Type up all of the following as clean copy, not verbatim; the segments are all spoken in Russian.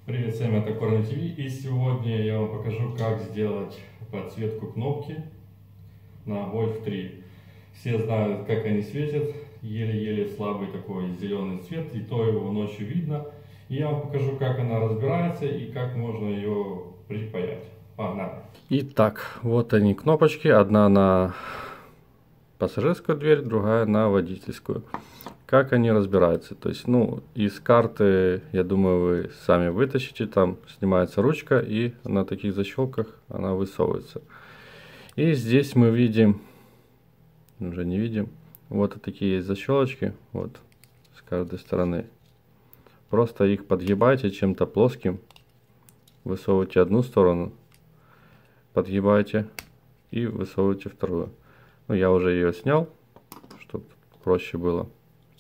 Привет всем, это Корни ТВ, и сегодня я вам покажу, как сделать подсветку кнопки на Golf 3. Все знают, как они светят, еле-еле слабый такой зеленый цвет, и то его ночью видно. И я вам покажу, как она разбирается и как можно ее припаять. Погнали! Итак, вот они кнопочки, одна на пассажирскую дверь, другая на водительскую. Как они разбираются? То есть, из карты, я думаю, вы сами вытащите, там снимается ручка, и на таких защелках она высовывается. И здесь мы видим, уже не видим, вот такие есть защелочки, вот, с каждой стороны. Просто их подгибайте чем-то плоским, высовывайте одну сторону, подгибайте и высовывайте вторую. Я уже ее снял, чтобы проще было.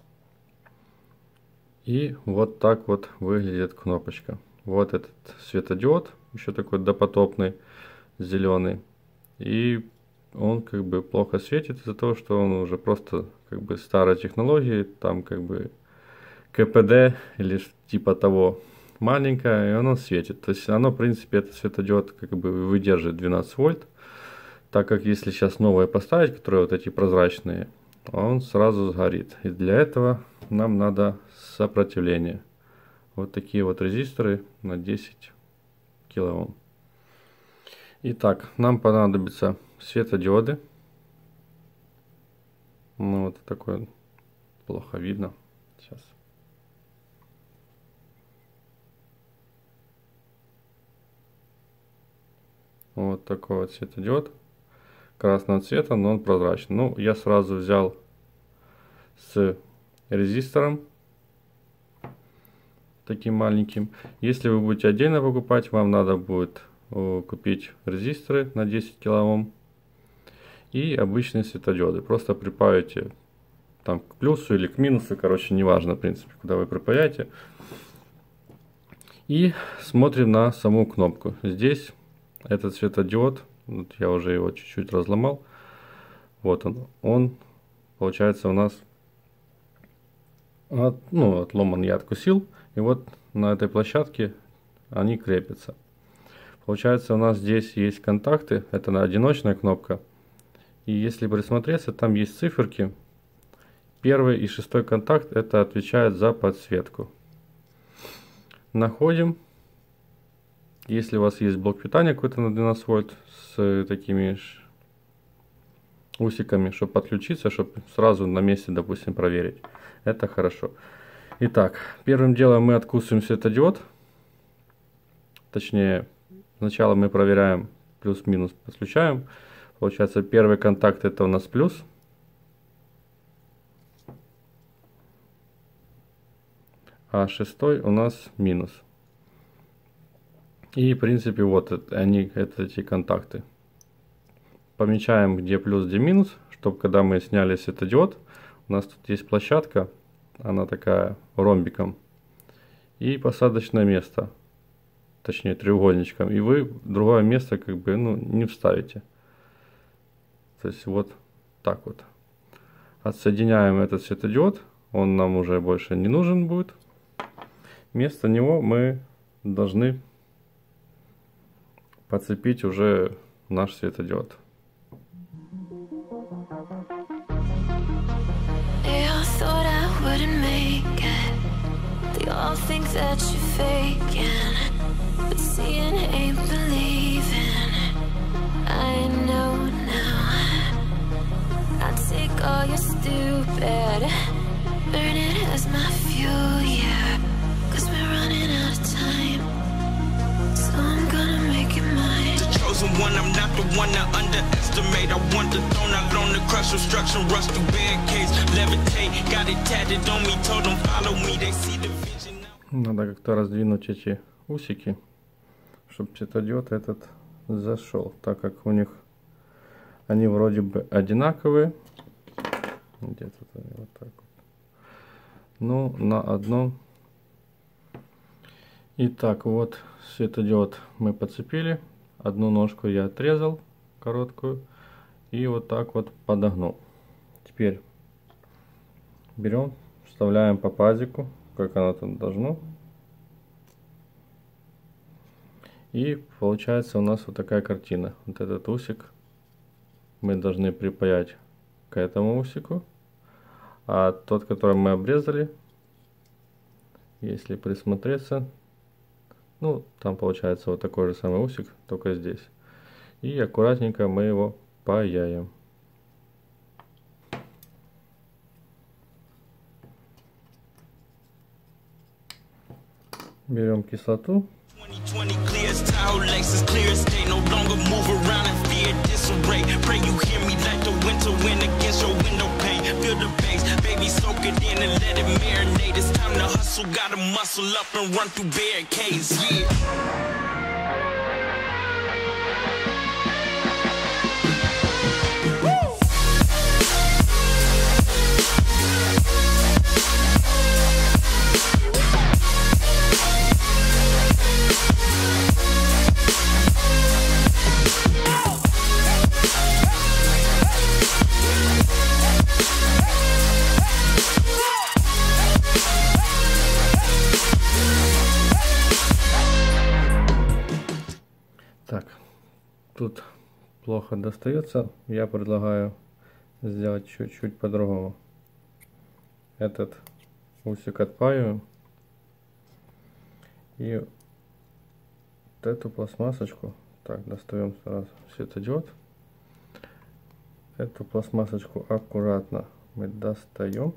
И вот так вот выглядит кнопочка. Вот этот светодиод, еще такой допотопный, зеленый. И он как бы плохо светит из-за того, что он уже просто как бы старой технологии, там как бы КПД или типа того маленькое, и оно светит. То есть оно, в принципе, этот светодиод как бы выдержит 12 вольт. Так как если сейчас новое поставить, которые вот эти прозрачные, он сразу сгорит. И для этого нам надо сопротивление. Вот такие вот резисторы на 10 кОм. Итак, нам понадобятся светодиоды. Вот такой, плохо видно. Сейчас. Вот такой вот светодиод. Красного цвета, но он прозрачный. Я сразу взял с резистором. Таким маленьким. Если вы будете отдельно покупать, вам надо будет купить резисторы на 10 кОм и обычные светодиоды. Просто припаиваете там к плюсу или к минусу, короче, неважно, в принципе, куда вы припаяете. И смотрим на саму кнопку. Здесь этот светодиод, вот я уже его чуть-чуть разломал. Вот он получается у нас отломан, я откусил. И вот на этой площадке они крепятся. Получается, у нас здесь есть контакты. Это одиночная кнопка. И если присмотреться, там есть циферки. Первый и шестой контакт это отвечает за подсветку. Находим. Если у вас есть блок питания какой-то на 12 вольт с такими усиками, чтобы подключиться, чтобы сразу на месте, допустим, проверить. Это хорошо. Итак, первым делом мы откусываем светодиод. Точнее, сначала мы проверяем плюс-минус, подключаем. Получается, первый контакт это у нас плюс. А шестой у нас минус. И, в принципе, вот это эти контакты. Помечаем, где плюс, где минус, чтобы когда мы сняли светодиод, у нас тут есть площадка. Она такая ромбиком. И посадочное место. Точнее треугольничком. И вы другое место как бы не вставите. То есть вот так вот. Отсоединяем этот светодиод. Он нам уже больше не нужен будет. Вместо него мы должны подцепить уже наш светодиод. All think that you're faking, but seeing ain't believing. I know now. I take all your stupid, burn it as my fuel, yeah. 'Cause we're running out of time, so I'm gonna make it mine. The chosen one, I'm not the one to underestimate. I want the throne, I learned to crush obstruction, rush through barricades, levitate. Got it tatted on me, told them follow me. They see the vision. Надо как-то раздвинуть эти усики, чтобы светодиод этот зашел, так как у них они вроде бы одинаковые. Где-то вот так вот. На одном. Итак, вот светодиод мы подцепили. Одну ножку я отрезал, короткую, и вот так вот подогнул. Теперь берем, вставляем по пазику, как оно там должно. И получается у нас вот такая картина. Вот этот усик мы должны припаять к этому усику, а тот, который мы обрезали, если присмотреться, ну, там получается вот такой же самый усик, только здесь. И аккуратненько мы его паяем. Берем кислоту. Так, тут плохо достается. Я предлагаю сделать чуть-чуть по-другому. Этот усик отпаиваем. И вот эту пластмассочку, так, достаем сразу светодиод. Эту пластмассочку аккуратно мы достаем.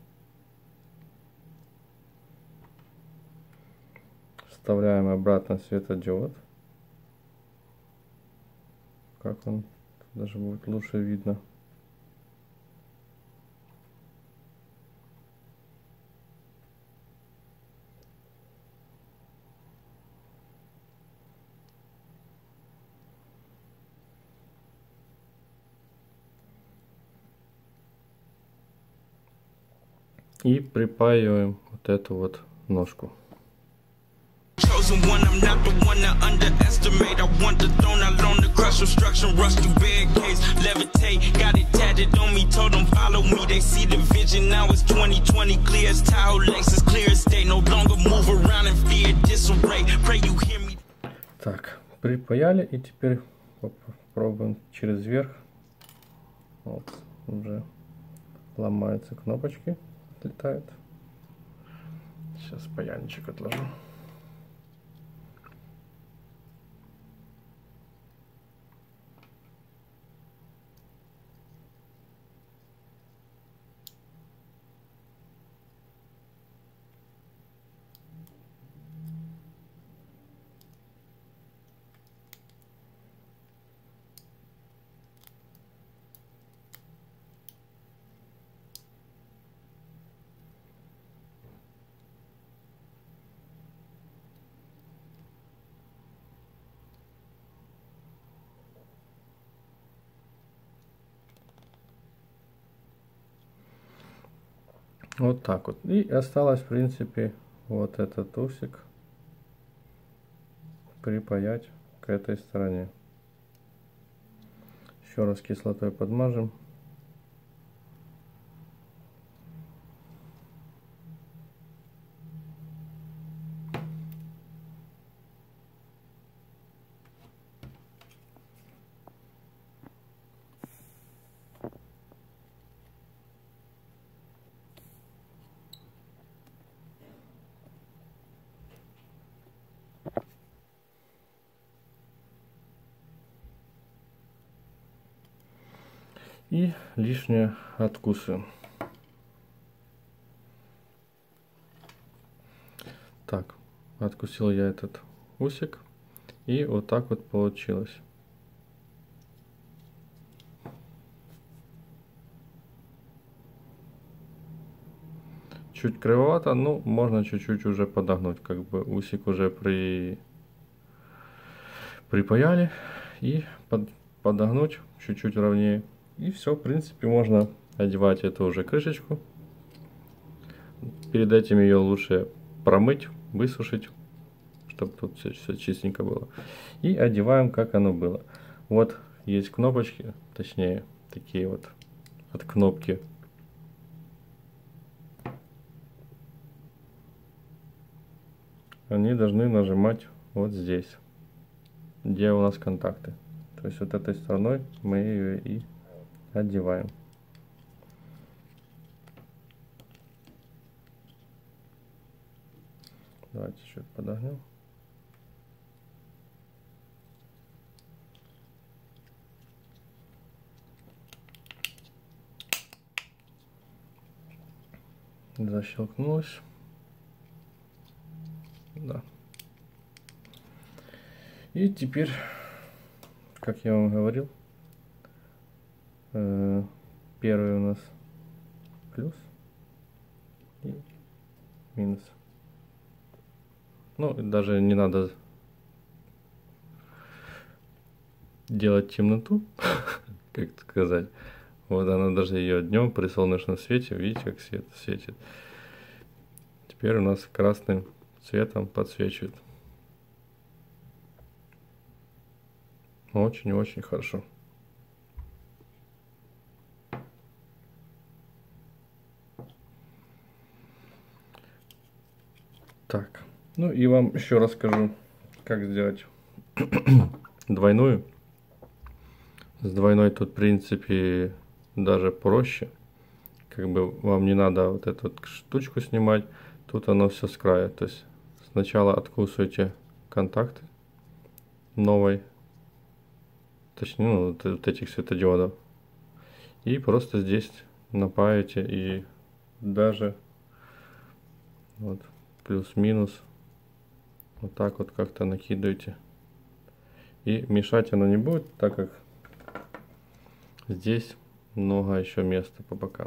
Вставляем обратно светодиод. Как он, даже будет лучше видно. И припаиваем вот эту вот ножку. Так, припаяли, и теперь попробуем через верх. Вот, уже ломаются кнопочки, отлетают. Сейчас паяльничек отложу. Вот так вот. И осталось, в принципе, вот этот усик припаять к этой стороне. Еще раз кислотой подмажем. И лишнее откусываем. Так, откусил я этот усик, и вот так вот получилось. Чуть кривовато, ну можно чуть-чуть уже подогнуть, как бы усик уже припаяли, и подогнуть чуть-чуть ровнее. И все, в принципе, можно одевать эту уже крышечку. Перед этим ее лучше промыть, высушить, чтобы тут все чистенько было. И одеваем, как оно было. Вот есть кнопочки, точнее, такие вот от кнопки. Они должны нажимать вот здесь. где у нас контакты. То есть вот этой стороной мы ее и одеваем. Давайте чуть подогнем. Защелкнулось. Да. И теперь, как я вам говорил, первый у нас плюс и минус. Ну, даже не надо делать темноту, как сказать. Вот она даже ее днем при солнечном свете, видите, как свет светит. Теперь у нас красным цветом подсвечивает. Очень-очень хорошо. Так, ну и вам еще расскажу, как сделать двойную. С двойной тут, в принципе, даже проще. Как бы вам не надо вот эту вот штучку снимать. Тут оно все с края. То есть сначала откусываете контакты новой, точнее, ну, вот этих светодиодов. И просто здесь напаете и даже вот плюс-минус вот так вот как-то накидываете. И мешать оно не будет, так как здесь много еще места по бокам.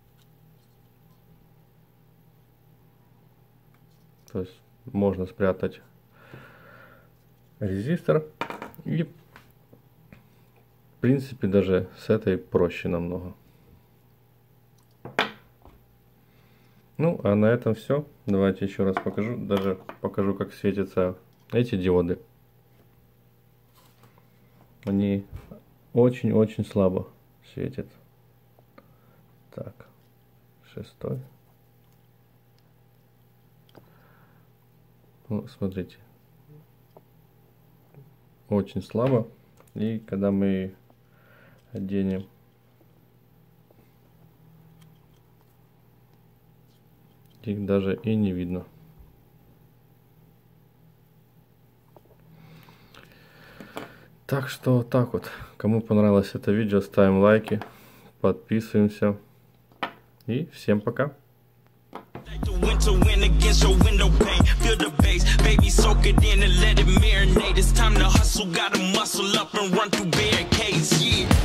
То есть можно спрятать резистор. И в принципе даже с этой проще намного. Ну а на этом все. Давайте еще раз покажу. Даже покажу, как светятся эти диоды. Они очень-очень слабо светят. Так, 6-й. Ну, смотрите. Очень слабо. И когда мы оденем их, даже и не видно. Так что вот так вот. Кому понравилось это видео, ставим лайки, подписываемся. И всем пока. To win against your window pane, feel the bass, baby, soak it in and let it marinate. It's time to hustle, gotta muscle up and run through barricades, yeah.